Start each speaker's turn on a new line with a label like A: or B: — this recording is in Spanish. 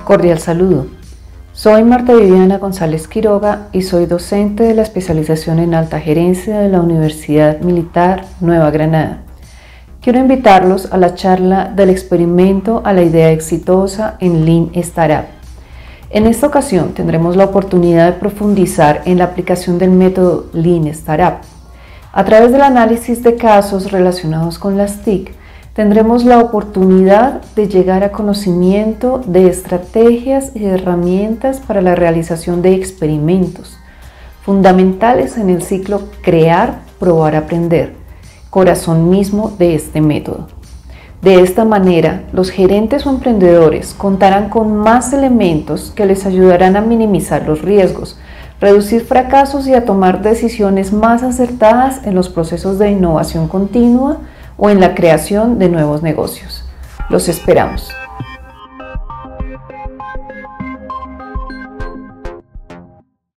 A: Cordial saludo. Soy Marta Viviana González Quiroga y soy docente de la especialización en alta gerencia de la Universidad Militar Nueva Granada. Quiero invitarlos a la charla del experimento a la idea exitosa en Lean Startup. En esta ocasión tendremos la oportunidad de profundizar en la aplicación del método Lean Startup. A través del análisis de casos relacionados con las TIC, tendremos la oportunidad de llegar a conocimiento de estrategias y herramientas para la realización de experimentos, fundamentales en el ciclo crear, probar, aprender, corazón mismo de este método. De esta manera, los gerentes o emprendedores contarán con más elementos que les ayudarán a minimizar los riesgos, reducir fracasos y a tomar decisiones más acertadas en los procesos de innovación continua o en la creación de nuevos negocios. Los esperamos.